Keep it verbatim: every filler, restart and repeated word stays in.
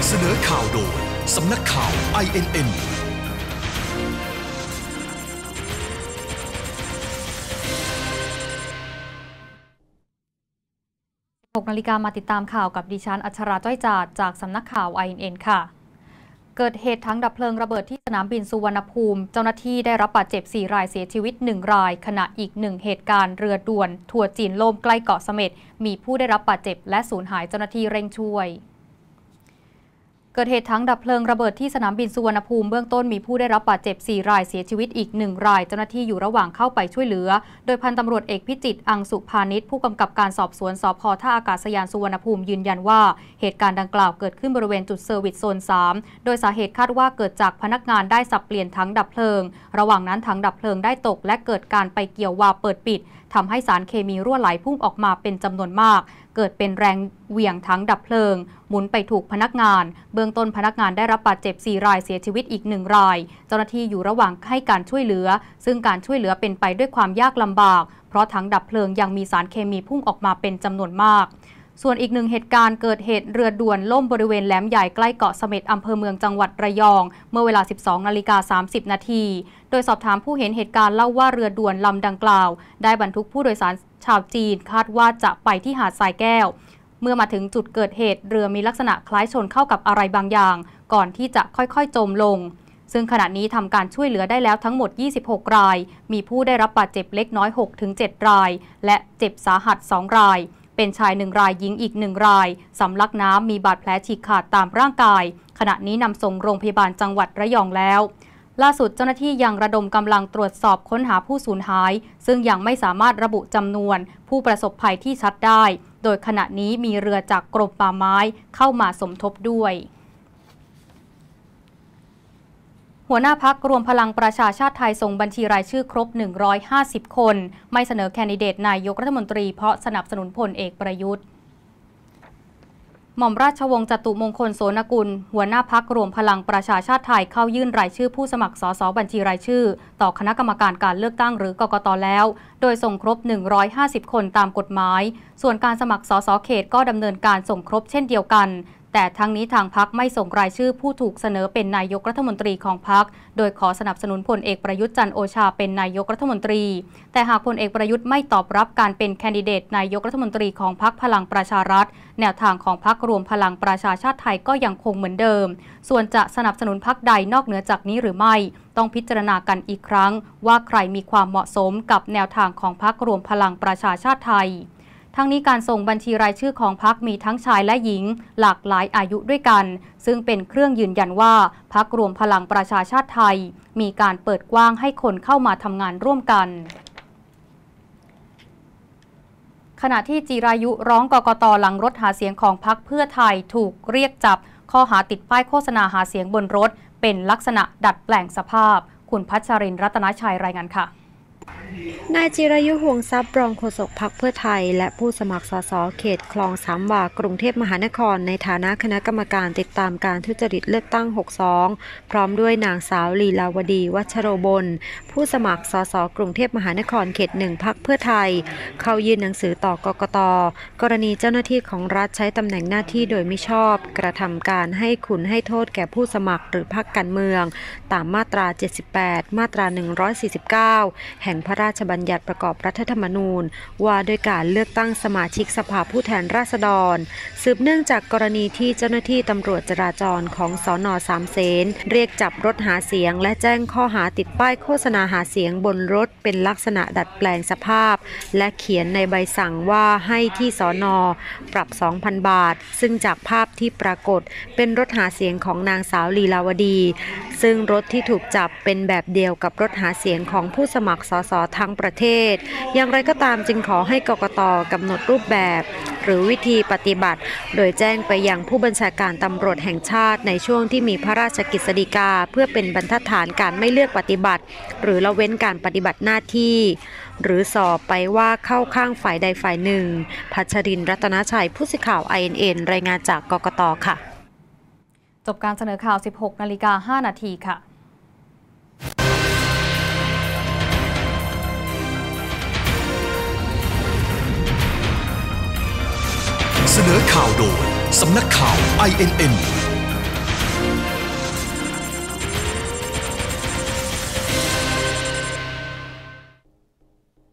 เสนอข่าวโดยสำนักข่าว ไอ เอ็น เอ็นหกนาฬิกามาติดตามข่าวกับดิฉันอัชราจ้อยจาดจากสำนักข่าว ไอ เอ็น เอ็น ค่ะเกิดเหตุถังดับเพลิงระเบิดที่สนามบินสุวรรณภูมิเจ้าหน้าที่ได้รับบาดเจ็บสี่รายเสียชีวิตหนึ่งรายขณะอีกหนึ่งเหตุการณ์เรือด่วนทัวร์จีนล่มใกล้เกาะเสม็ดมีผู้ได้รับบาดเจ็บและสูญหายเจ้าหน้าที่เร่งช่วยเกิดเหตุถังดับเพลิงระเบิดที่สนามบินสุวรรณภูมิเบื้องต้นมีผู้ได้รับบาดเจ็บสี่รายเสียชีวิตอีกหนึ่งรายเจ้าหน้าที่อยู่ระหว่างเข้าไปช่วยเหลือโดยพันตำรวจเอกพิจิตรอังสุพานิชผู้กำกับการสอบสวนสภ.ท่าอากาศยานสุวรรณภูมิยืนยันว่าเหตุการณ์ดังกล่าวเกิดขึ้นบริเวณจุดเซอร์วิสโซนสามโดยสาเหตุคาดว่าเกิดจากพนักงานได้สับเปลี่ยนถังดับเพลิงระหว่างนั้นถังดับเพลิงได้ตกและเกิดการไปเกี่ยววาล์วเปิดปิดทำให้สารเคมีรั่วไหลพุ่งออกมาเป็นจำนวนมากเกิดเป็นแรงเหวี่ยงถังดับเพลิงหมุนไปถูกพนักงานเบื้องต้นพนักงานได้รับบาดเจ็บสี่รายเสียชีวิตอีกหนึ่งรายเจ้าหน้าที่อยู่ระหว่างให้การช่วยเหลือซึ่งการช่วยเหลือเป็นไปด้วยความยากลำบากเพราะถังดับเพลิงยังมีสารเคมีพุ่งออกมาเป็นจำนวนมากส่วนอีกหนึ่งเหตุการณ์เกิดเหตุเรือด่วนล่มบริเวณแหลมใหญ่ใกล้เกาะเสม็ดอำเภอเมืองจังหวัดระยองเมื่อเวลา สิบสองนาฬิกาสามสิบนาทีโดยสอบถามผู้เห็นเหตุการณ์เล่าว่าเรือด่วนลำดังกล่าวได้บรรทุกผู้โดยสารชาวจีนคาดว่าจะไปที่หาดทรายแก้วเมื่อมาถึงจุดเกิดเหตุเรือมีลักษณะคล้ายชนเข้ากับอะไรบางอย่างก่อนที่จะค่อยๆจมลงซึ่งขณะนี้ทำการช่วยเหลือได้แล้วทั้งหมดยี่สิบหกรายมีผู้ได้รับบาดเจ็บเล็กน้อย หกถึงเจ็ด รายและเจ็บสาหัสสองรายเป็นชายหนึ่งรายหญิงอีกหนึ่งรายสำลักน้ำมีบาดแผลฉีกขาดตามร่างกายขณะนี้นำส่งโรงพยาบาลจังหวัดระยองแล้วล่าสุดเจ้าหน้าที่ยังระดมกำลังตรวจสอบค้นหาผู้สูญหายซึ่งยังไม่สามารถระบุจำนวนผู้ประสบภัยที่ชัดได้โดยขณะนี้มีเรือจากกรมป่าไม้เข้ามาสมทบด้วยหัวหน้าพรรครวมพลังประชาชาติไทยส่งบัญชีรายชื่อครบหนึ่งร้อยห้าสิบคนไม่เสนอแคนดิเดตนายกรัฐมนตรีเพราะสนับสนุนพลเอกประยุทธ์หม่อมราชวงศ์จตุมงคลโสนกุลหัวหน้าพรรครวมพลังประชาชาติไทยเข้ายื่นรายชื่อผู้สมัครสสบัญชีรายชื่อต่อคณะกรรมการการเลือกตั้งหรือกกต.แล้วโดยส่งครบหนึ่งร้อยห้าสิบคนตามกฎหมายส่วนการสมัครสสเขตก็ดำเนินการส่งครบเช่นเดียวกันแต่ทั้งนี้ทางพรรคไม่ส่งรายชื่อผู้ถูกเสนอเป็นนายกรัฐมนตรีของพรรคโดยขอสนับสนุนพลเอกประยุทธ์จันทร์โอชาเป็นนายกรัฐมนตรีแต่หากพลเอกประยุทธ์ไม่ตอบรับการเป็นแคนดิเดตนายกรัฐมนตรีของพรรคพลังประชารัฐแนวทางของพรรครวมพลังประชาชาติไทยก็ยังคงเหมือนเดิมส่วนจะสนับสนุนพรรคใดนอกเหนือจากนี้หรือไม่ต้องพิจารณากันอีกครั้งว่าใครมีความเหมาะสมกับแนวทางของพรรครวมพลังประชาชาติไทยทั้งนี้การส่งบัญชีรายชื่อของพรรคมีทั้งชายและหญิงหลากหลายอายุด้วยกันซึ่งเป็นเครื่องยืนยันว่าพรรครวมพลังประชาชาติไทยมีการเปิดกว้างให้คนเข้ามาทำงานร่วมกันขณะที่จิรายุร้องกกต.หลังรถหาเสียงของพรรคเพื่อไทยถูกเรียกจับข้อหาติดป้ายโฆษณาหาเสียงบนรถเป็นลักษณะดัดแปลงสภาพคุณพัชรินทร์รัตนชัยรายงานค่ะนายจิรายุห่วงทรัพย์รองโฆษกพรรคเพื่อไทยและผู้สมัครสสเขตคลองสามวากรุงเทพมหานครในฐานะคณะกรรมการติดตามการทุจริตเลือกตั้งหกสิบสองพร้อมด้วยนางสาวลีลาวดีวัชโรบลผู้สมัครสสกรุงเทพมหานครเขตหนึ่งพรรคเพื่อไทยเข้ายื่นหนังสือต่อกกต.กรณีเจ้าหน้าที่ของรัฐใช้ตำแหน่งหน้าที่โดยมิชอบกระทำการให้คุณให้โทษแก่ผู้สมัครหรือพรรคการเมืองตามมาตราเจ็ดสิบแปดมาตราหนึ่งร้อยสี่สิบเก้าแห่งพระราชบัญญัติประกอบรัฐธรรมนูญว่าด้วยการเลือกตั้งสมาชิกสภาผู้แทนราษฎรสืบเนื่องจากกรณีที่เจ้าหน้าที่ตำรวจจราจรของสน.สามเสนเรียกจับรถหาเสียงและแจ้งข้อหาติดป้ายโฆษณาหาเสียงบนรถเป็นลักษณะดัดแปลงสภาพและเขียนในใบสั่งว่าให้ที่สน.ปรับ สองพัน บาทซึ่งจากภาพที่ปรากฏเป็นรถหาเสียงของนางสาวลีลาวดีซึ่งรถที่ถูกจับเป็นแบบเดียวกับรถหาเสียงของผู้สมัครสสทั้งประเทศอย่างไรก็ตามจึงขอให้กกต.กำหนดรูปแบบหรือวิธีปฏิบัติโดยแจ้งไปยังผู้บัญชาการตำรวจแห่งชาติในช่วงที่มีพระราชกฤษฎีกาเพื่อเป็นบรรทัดฐานการไม่เลือกปฏิบัติหรือละเว้นการปฏิบัติหน้าที่หรือสอบไปว่าเข้าข้างฝ่ายใดฝ่ายหนึ่งพัชรินทร์รัตนชัยผู้สื่อข่าว ไอ เอ็น เอ็น รายงานจากกกต.ค่ะจบการเสนอข่าว สิบหกนาฬิกาห้านาทีค่ะเสนอข่าวโดยสำนักข่าว ไอ เอ็น เอ็น